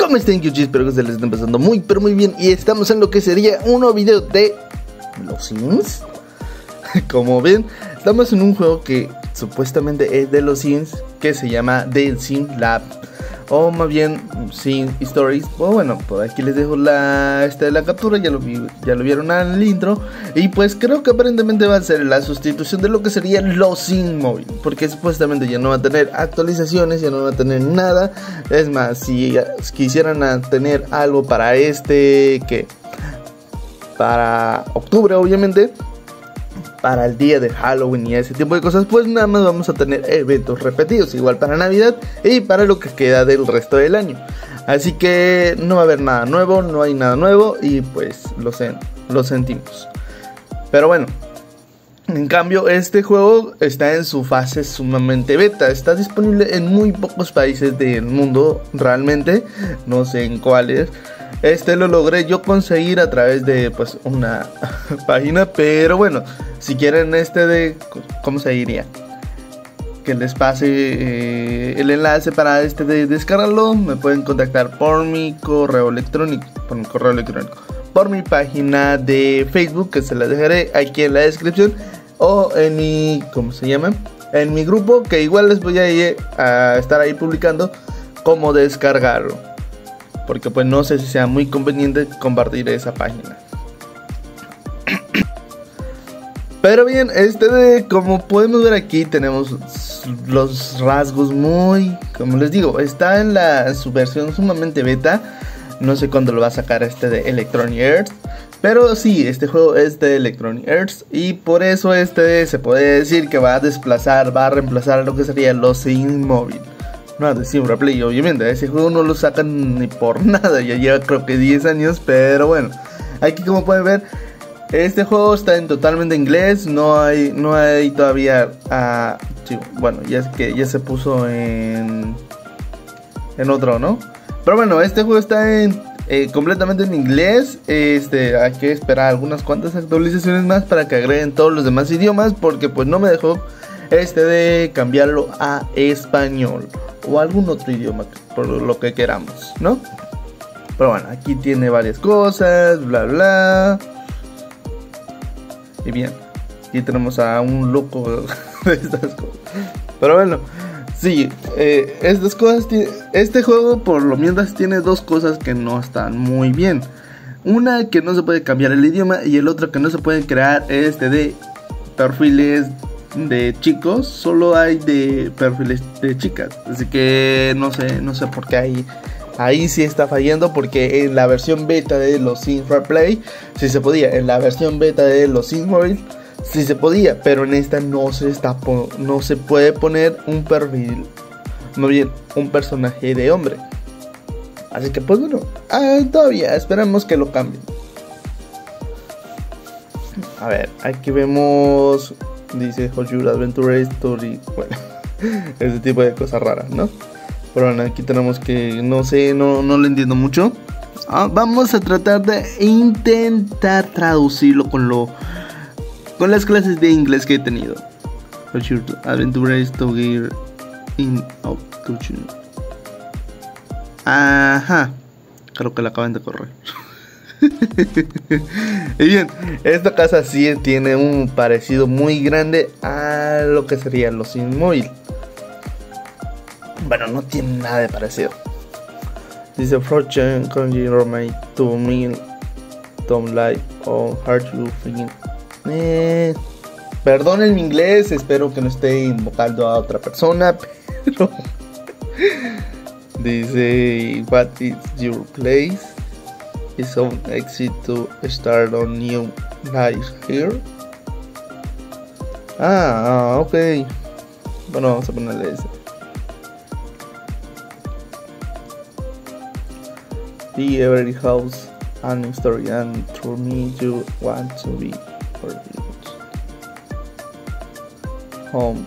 ¿Cómo están, Kyuchi? Espero que se les estén pasando muy pero muy bien. Y estamos en lo que sería un nuevo video de los Sims. Como ven, estamos en un juego que supuestamente es de los Sims, que se llama The Sim Lab, o más bien Sim Stories. Bueno, por aquí les dejo la captura, ya lo vieron al intro. Y pues creo que aparentemente va a ser la sustitución de lo que sería los Sim Móvil, porque supuestamente ya no va a tener actualizaciones, ya no va a tener nada. Es más, si quisieran tener algo para para octubre, obviamente, para el día de Halloween y ese tipo de cosas, pues nada más vamos a tener eventos repetidos, igual para Navidad y para lo que queda del resto del año. Así que no va a haber nada nuevo, no hay nada nuevo y pues lo sentimos. Pero bueno, en cambio este juego está en su fase sumamente beta, está disponible en muy pocos países del mundo realmente, no sé en cuáles. Lo logré yo conseguir a través de pues una página, pero bueno, si quieren ¿cómo se diría? Que les pase el enlace para de descargarlo, me pueden contactar por mi correo electrónico, por mi página de Facebook, que se la dejaré aquí en la descripción, o en mi, ¿cómo se llama? En mi grupo, que igual les voy a estar ahí publicando cómo descargarlo, porque pues no sé si sea muy conveniente compartir esa página. Pero bien, como podemos ver aquí, tenemos los rasgos muy, como les digo, está en su versión sumamente beta. No sé cuándo lo va a sacar de Electronic Arts, pero sí, este juego es de Electronic Arts y por eso se puede decir que va a reemplazar lo que sería los Sims Móvil. No, de Sim Replay, obviamente. Ese juego no lo sacan ni por nada. Ya lleva creo que 10 años. Pero bueno, aquí como pueden ver, este juego está totalmente en inglés. No hay todavía sí, bueno, ya se puso en otro, ¿no? Pero bueno, este juego está completamente en inglés. Hay que esperar algunas cuantas actualizaciones más para que agreguen todos los demás idiomas, porque pues no me dejó de cambiarlo a español o algún otro idioma, por lo que queramos, ¿no? Pero bueno, aquí tiene varias cosas, bla bla. Y bien, aquí tenemos a un loco de estas cosas. Pero bueno, sí, estas cosas, este juego por lo mientras tiene dos cosas que no están muy bien. Una, que no se puede cambiar el idioma, y el otro, que no se pueden crear de perfiles de chicos, solo hay de perfiles de chicas. Así que no sé por qué ahí sí está fallando, porque en la versión beta de los Sims Replay sí se podía, en la versión beta de los Sims Mobile sí se podía, pero en esta no se puede poner un perfil, más bien un personaje de hombre. Así que pues bueno, todavía esperamos que lo cambien. A ver, aquí vemos, dice How Your Adventure Story. Bueno, ese tipo de cosas raras, ¿no? Pero bueno, aquí tenemos que, no sé, no lo entiendo mucho. Vamos a tratar de intentar traducirlo con las clases de inglés que he tenido. How Your Adventure Story in Octubre. Ajá, creo que la acaban de correr. Y bien, esta casa sí tiene un parecido muy grande a lo que serían los Sims Móvil. Bueno, no tiene nada de parecido. Dice Fortune Conjure My to Me Tom Light or Heart You Feeling. Perdonen mi inglés, espero que no esté invocando a otra persona, pero dice What is your place? Is on exit to start on new life here. Ok. Bueno, vamos a ponerle ese. The every house and story, and through me you want to be for home.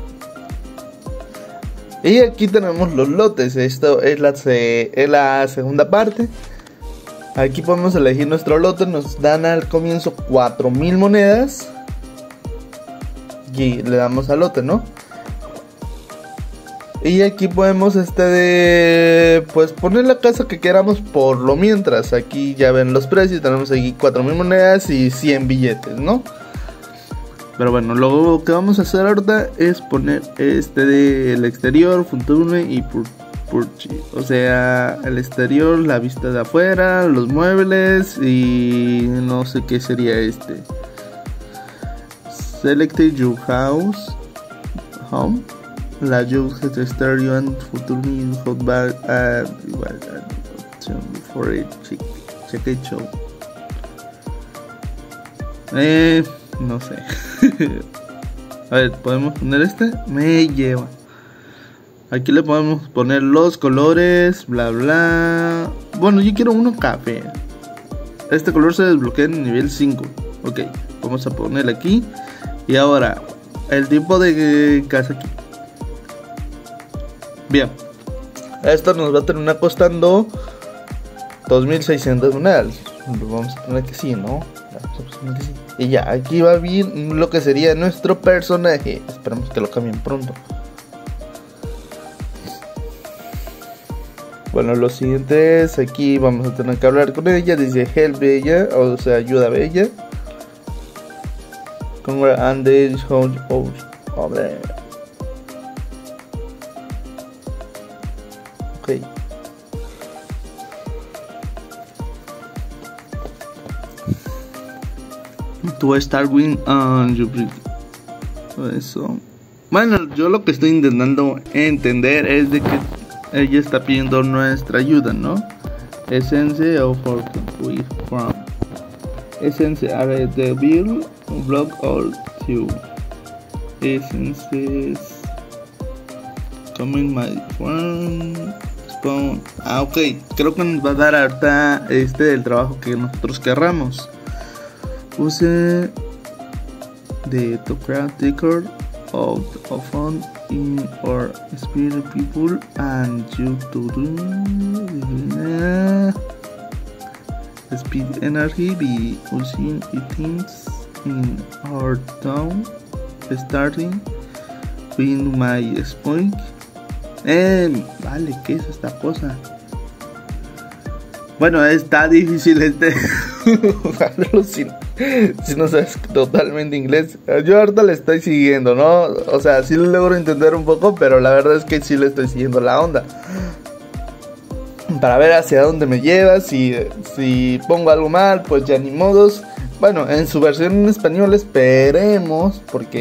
Y aquí tenemos los lotes. Esto es la segunda parte. Aquí podemos elegir nuestro lote. Nos dan al comienzo 4000 monedas y le damos al lote, ¿no? Y aquí podemos pues poner la casa que queramos por lo mientras. Aquí ya ven los precios, tenemos aquí 4000 monedas y 100 billetes, ¿no? Pero bueno, lo que vamos a hacer ahorita es poner del exterior, Futurne y Purchase. O sea, el exterior, la vista de afuera, los muebles y no sé qué sería Select your home. La use exterior and Futurne hotbar for it. Check it show. No sé. A ver, podemos poner me lleva. Aquí le podemos poner los colores, bla bla. Bueno, yo quiero uno café. Este color se desbloquea en nivel 5. Ok, vamos a ponerle aquí. Y ahora, el tipo de casa aquí. Bien, esto nos va a terminar costando 2600 monedas. Lo vamos a poner que sí, ¿no? Y ya, aquí va bien lo que sería nuestro personaje. Esperamos que lo cambien pronto. Bueno, lo siguiente es, aquí vamos a tener que hablar con ella. Dice help bella, o sea, ayuda bella. And the ok. To start win on your brief. Eso. Bueno, yo lo que estoy intentando entender es de que ella está pidiendo nuestra ayuda, ¿no? Essence of we from Essence are the bill block all two Essences coming my friend spawn. Ok, creo que nos va a dar ahorita el trabajo que nosotros querramos. Use the autocrat taker out of fun in or spirit people and you to do speed energy be using items in our town starting with my point. Vale, ¿qué es esta cosa? Bueno, está difícil si no sabes totalmente inglés. Yo ahorita le estoy siguiendo, ¿no? O sea, sí lo logro entender un poco, pero la verdad es que sí le estoy siguiendo la onda. Para ver hacia dónde me lleva. Si pongo algo mal, pues ya ni modos. Bueno, en su versión en español esperemos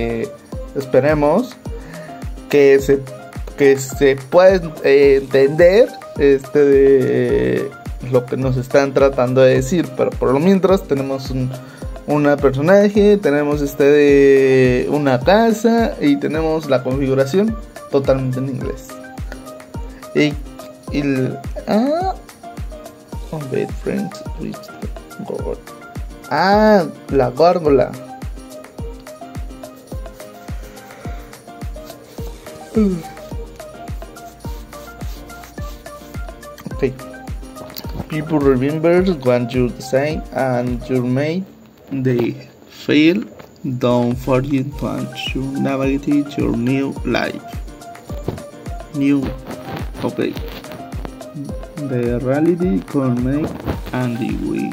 que se pueda entender de lo que nos están tratando de decir. Pero por lo mientras tenemos una personaje, tenemos una casa y tenemos la configuración totalmente en inglés. Wait, friends, la gárgola. Okay. People remember when you design and you made they fail. Don't forget to navigate your new life. Okay. The reality can make and the way.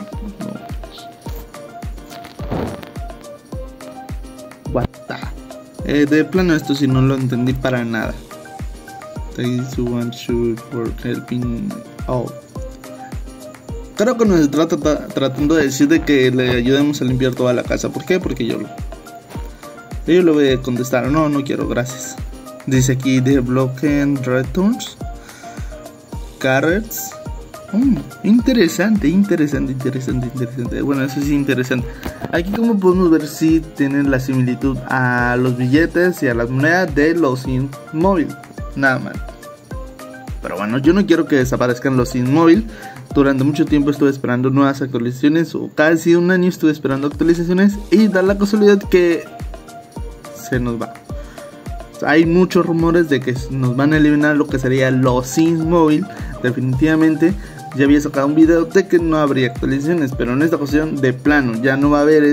What the? De plano esto si no lo entendí para nada. Thanks to one shoot for helping out. Creo que nos está tratando de decir de que le ayudemos a limpiar toda la casa. ¿Por qué? Porque yo le voy a contestar. No quiero, gracias. Dice aquí The Broken Returns Carrots. Interesante. Bueno, eso sí, interesante. Aquí como podemos ver si tienen la similitud a los billetes y a las monedas de los Sims Móvil. Nada mal. Pero bueno, yo no quiero que desaparezcan los Sims Móvil. Durante mucho tiempo estuve esperando nuevas actualizaciones, o casi un año estuve esperando actualizaciones, y da la casualidad que se nos va. Hay muchos rumores de que nos van a eliminar lo que sería los Sims Móvil. Definitivamente ya había sacado un video de que no habría actualizaciones, pero en esta ocasión de plano ya no va a haber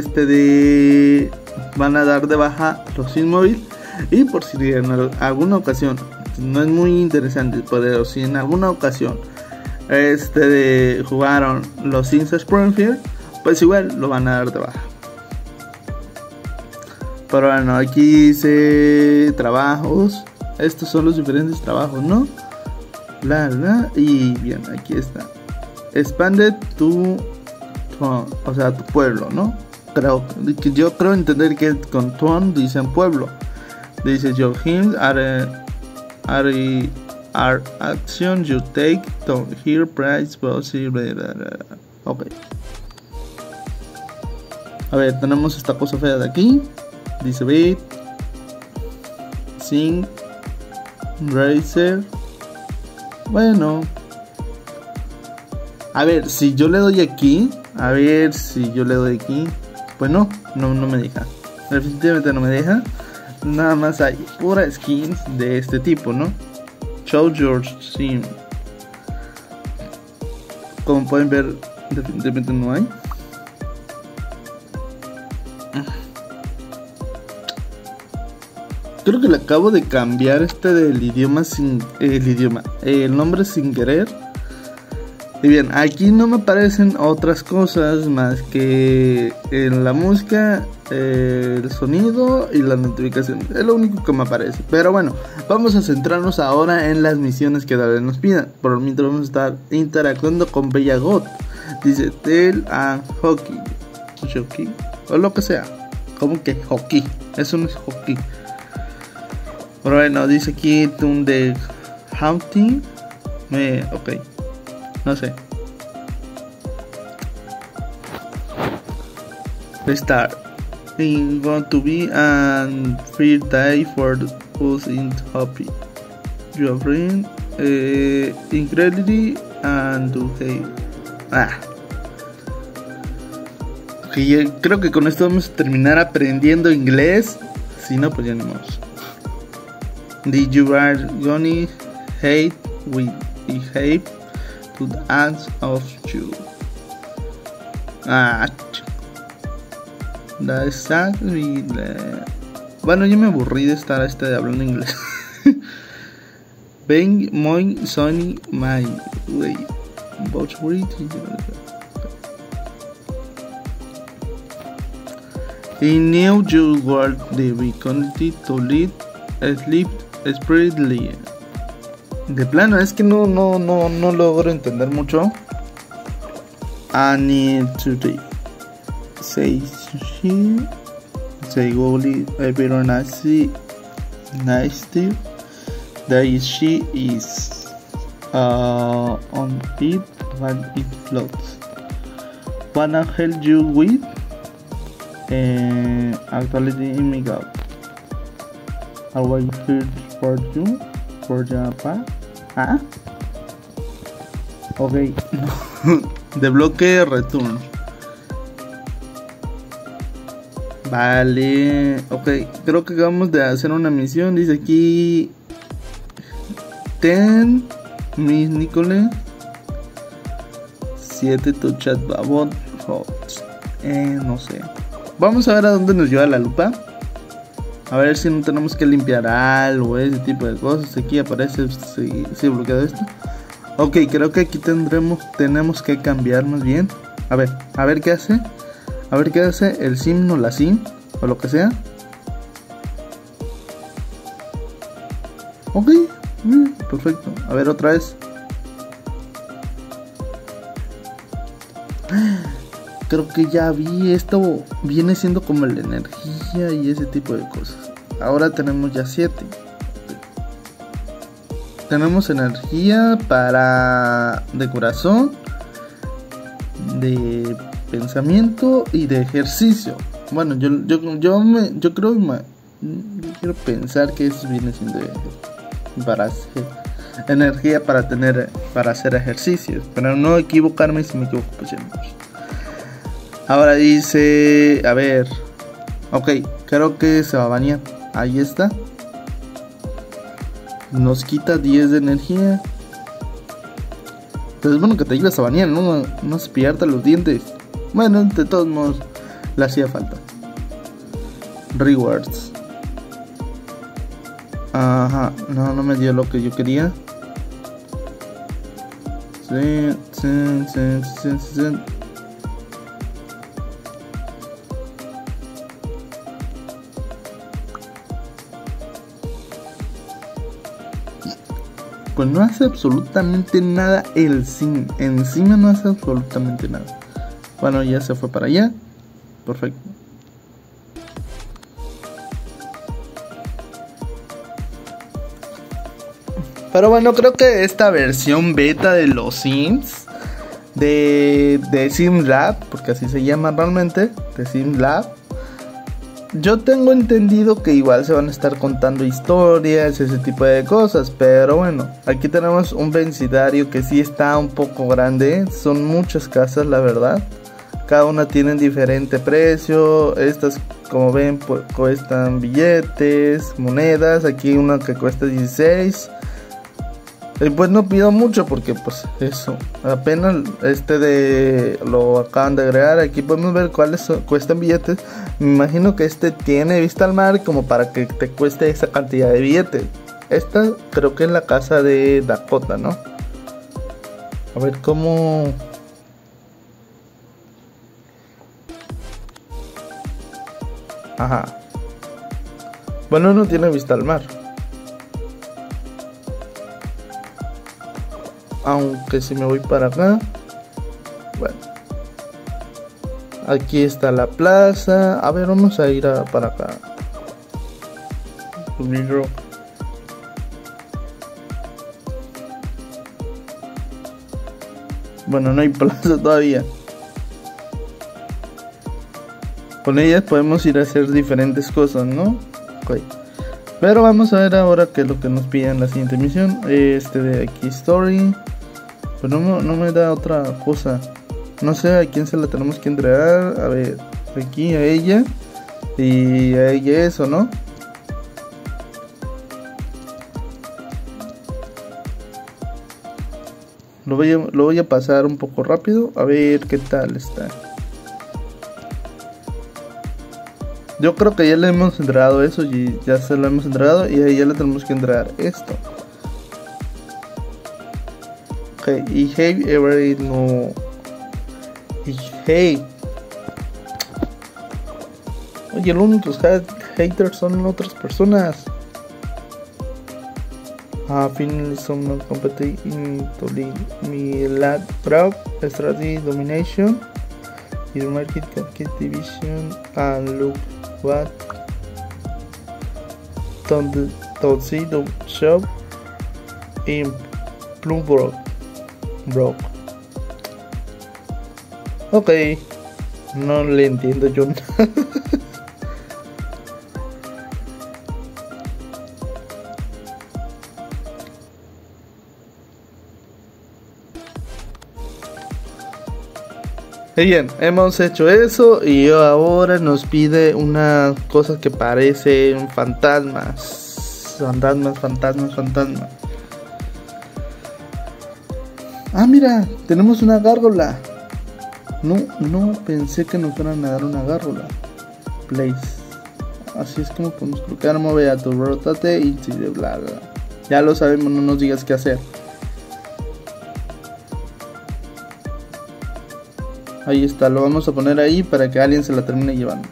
van a dar de baja los Sims Móvil. Y por si en alguna ocasión no es muy interesante, pero si en alguna ocasión jugaron los Sims Springfield, pues igual lo van a dar de baja. Pero bueno, aquí dice trabajos. Estos son los diferentes trabajos, ¿no? Y bien, aquí está. Expanded tu pueblo, ¿no? Yo creo entender que con town dicen pueblo. Dice your hints are action you take to hear price possible. Ok. A ver, tenemos esta cosa fea de aquí. Dice beat, sing, racer. Bueno, a ver, si yo le doy aquí, pues no me deja. Definitivamente no me deja. Nada más hay pura skins de este tipo, ¿no? Show your sim. Como pueden ver, definitivamente no hay. Creo que le acabo de cambiar el nombre sin querer. Y bien, aquí no me aparecen otras cosas más que en la música, el sonido y la notificación. Es lo único que me aparece. Pero bueno, vamos a centrarnos ahora en las misiones que David nos pida. Por mientras vamos a estar interactuando con Bella God. Dice Tell and Hockey o lo que sea. ¿Cómo que hockey? Eso no es hockey. Pero bueno, dice aquí Tune de Hunting. Ok. No sé. Start. It's going to be an fair day for us in happy. You are friend, incredibly and to hey. Okay, creo que con esto vamos a terminar aprendiendo inglés. Si no, pues ya no vamos. Did you are gonna hate with behave to the ends of you? Bueno, yo me aburrí de estar hablando inglés. Ben Moin Sony My Way. In New Jews World the Vicinity to lead sleep spreadly. De plano, es que no logro entender mucho. I need to say she say goalie very nice to that she is on it when it floats. Wanna help you with actually make up. I will here for you for Japan. Ok. Desbloque return. Vale. Ok, creo que acabamos de hacer una misión. Dice aquí 10 Miss Nicole 7 to chat babot. No sé. Vamos a ver a dónde nos lleva la lupa. A ver si no tenemos que limpiar algo, ese tipo de cosas. Aquí aparece si bloqueado esto. Ok, creo que aquí tenemos que cambiar más bien. A ver qué hace. A ver qué hace el sim o la sim o lo que sea. Ok, perfecto. A ver otra vez. Creo que ya vi esto. Viene siendo como la energía y ese tipo de cosas. Ahora tenemos ya 7. Tenemos energía para de corazón, de pensamiento y de ejercicio. Bueno, yo quiero pensar que eso viene siendo para hacer energía para hacer ejercicios, pero no equivocarme. Si me equivoco, pues ya no. Ahora dice, a ver, ok, creo que se va a bañar. Ahí está. Nos quita 10 de energía. Entonces bueno que te ibas a bañar, no cepillarte los dientes. Bueno, de todos modos le hacía falta. Rewards. Ajá, no, no me dio lo que yo quería. Sí, sí, sí, sí, sí. Pues no hace absolutamente nada el sim. Encima no hace absolutamente nada. Bueno, ya se fue para allá. Perfecto. Pero bueno, creo que esta versión beta de los Sims, de SimLab, porque así se llama realmente, de SimLab, yo tengo entendido que igual se van a estar contando historias, ese tipo de cosas. Pero bueno, aquí tenemos un vecindario que sí está un poco grande. Son muchas casas, la verdad. Cada una tiene diferente precio. Estas, como ven, pues, cuestan billetes, monedas. Aquí hay una que cuesta 16. Pues no pido mucho porque pues eso, apenas lo acaban de agregar. Aquí podemos ver cuáles cuestan billetes. Me imagino que tiene vista al mar como para que te cueste esa cantidad de billetes. Esta creo que es la casa de Dakota, ¿no? A ver cómo... Ajá. Bueno, no tiene vista al mar. Aunque si me voy para acá, bueno, aquí está la plaza. A ver, vamos a ir para acá. Bueno, no hay plaza todavía. Con ellas podemos ir a hacer diferentes cosas, ¿no? Okay. Pero vamos a ver ahora qué es lo que nos pide en la siguiente misión. De aquí, story. Pero no me da otra cosa. No sé a quién se la tenemos que entregar. A ver, aquí a ella. Y a ella eso, ¿no? Lo voy a pasar un poco rápido. A ver qué tal está. Yo creo que ya le hemos entregado eso. Y ya se lo hemos entregado. Y a ella le tenemos que entregar esto. Y hey, every no. Y hey. Oye, los únicos haters son otras personas. Finally some competing to me lad proud strategy domination. Your market get division and look what don't see the shop in Plumbrook. Ok, no le entiendo yo nada. Bien, hemos hecho eso y ahora nos pide una cosa que parecen fantasmas. Fantasmas. Ah, mira, tenemos una gárgola. No pensé que nos fueran a dar una gárgola. Place. Así es como podemos colocar, mover a tu rotate y bla bla. Ya lo sabemos, no nos digas qué hacer. Ahí está, lo vamos a poner ahí para que alguien se la termine llevando.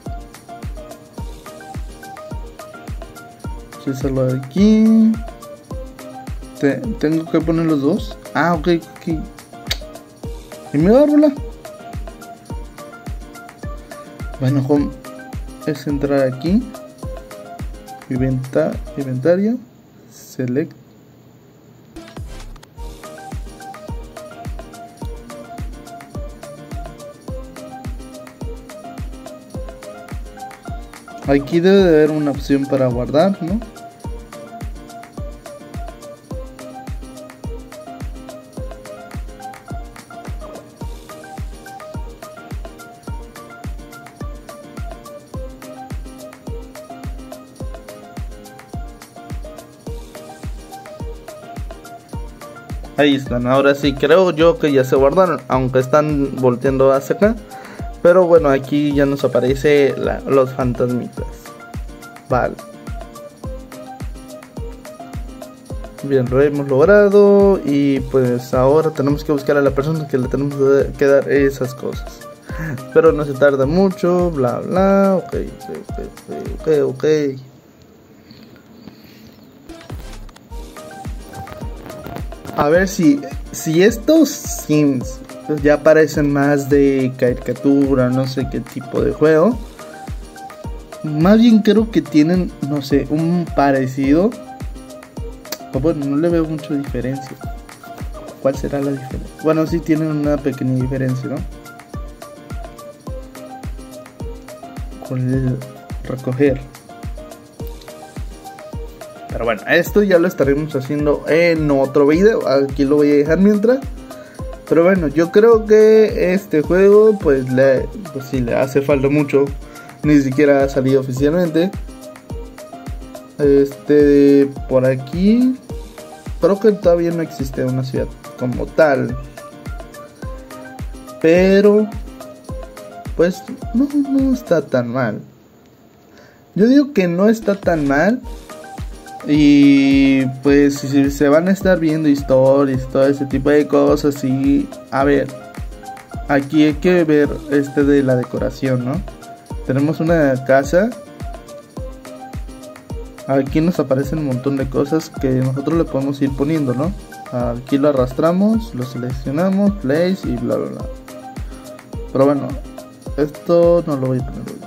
Césarlo de aquí. Tengo que poner los dos. Ah, ok. ¿Y mi gárgola? Bueno, home es entrar aquí. Inventario. Select. Aquí debe de haber una opción para guardar, ¿no? Ahí están, ahora sí creo yo que ya se guardaron, aunque están volteando hacia acá. Pero bueno, aquí ya nos aparece los fantasmitas. Vale. Bien, lo hemos logrado y pues ahora tenemos que buscar a la persona que le tenemos que dar esas cosas. Pero no se tarda mucho, bla bla, ok. A ver si estos Sims ya parecen más de caricatura, no sé qué tipo de juego. Más bien creo que tienen, no sé, un parecido. Pero bueno, no le veo mucha diferencia. ¿Cuál será la diferencia? Bueno, sí tienen una pequeña diferencia, ¿no? Con el recoger. Pero bueno, esto ya lo estaremos haciendo en otro video. Aquí lo voy a dejar mientras. Pero bueno, yo creo que este juego pues sí le hace falta mucho. Ni siquiera ha salido oficialmente. Por aquí creo que todavía no existe una ciudad como tal. Pero pues no está tan mal. Yo digo que no está tan mal. Y pues si se van a estar viendo historias, todo ese tipo de cosas. Y a ver, aquí hay que ver de la decoración, ¿no? Tenemos una casa. Aquí nos aparecen un montón de cosas que nosotros le podemos ir poniendo, ¿no? Aquí lo arrastramos, lo seleccionamos, place y bla bla bla. Pero bueno, esto no lo voy a poner hoy.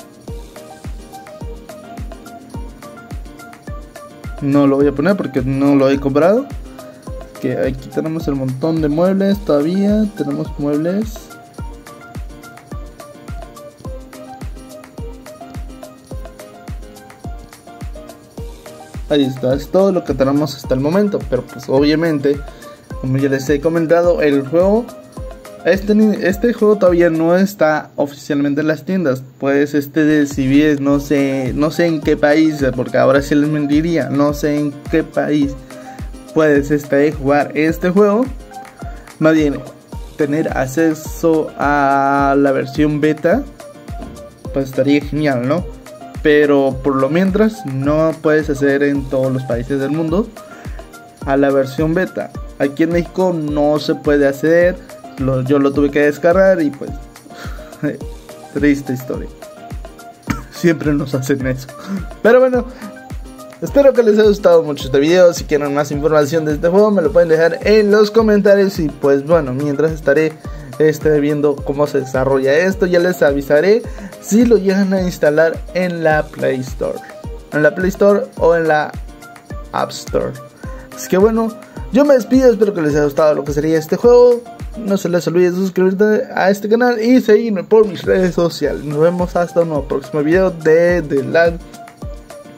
No lo voy a poner porque no lo he comprado. Que aquí tenemos el montón de muebles todavía. Tenemos muebles. Ahí está, es todo lo que tenemos hasta el momento. Pero pues obviamente, como ya les he comentado, el juego este juego todavía no está oficialmente en las tiendas. Pues si bien no sé en qué país, porque ahora sí les mentiría, no sé en qué país puedes jugar este juego. Más bien tener acceso a la versión beta, pues estaría genial, ¿no? Pero por lo mientras no puedes acceder en todos los países del mundo a la versión beta. Aquí en México no se puede acceder. Yo lo tuve que descargar y pues triste historia. Siempre nos hacen eso. Pero bueno, espero que les haya gustado mucho este video. Si quieren más información de este juego me lo pueden dejar en los comentarios. Y pues bueno, mientras estaré viendo cómo se desarrolla esto, ya les avisaré si lo llegan a instalar en la Play Store. En la Play Store o en la App Store. Así que bueno, yo me despido, espero que les haya gustado lo que sería este juego. No se les olvide suscribirte a este canal y seguirme por mis redes sociales. Nos vemos hasta un nuevo próximo video de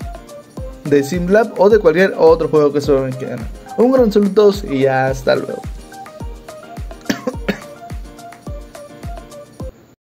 SimLab o de cualquier otro juego que se me quede. Un gran saludo a todos y hasta luego.